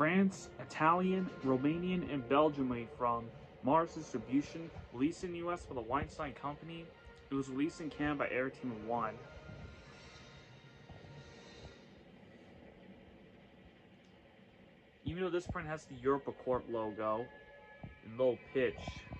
France, Italian, Romanian, and Belgium made from. Mars Distribution, released in the US by the Weinstein Company. It was released in Canada by Air Team 1. Even though this print has the Europacorp logo in low pitch,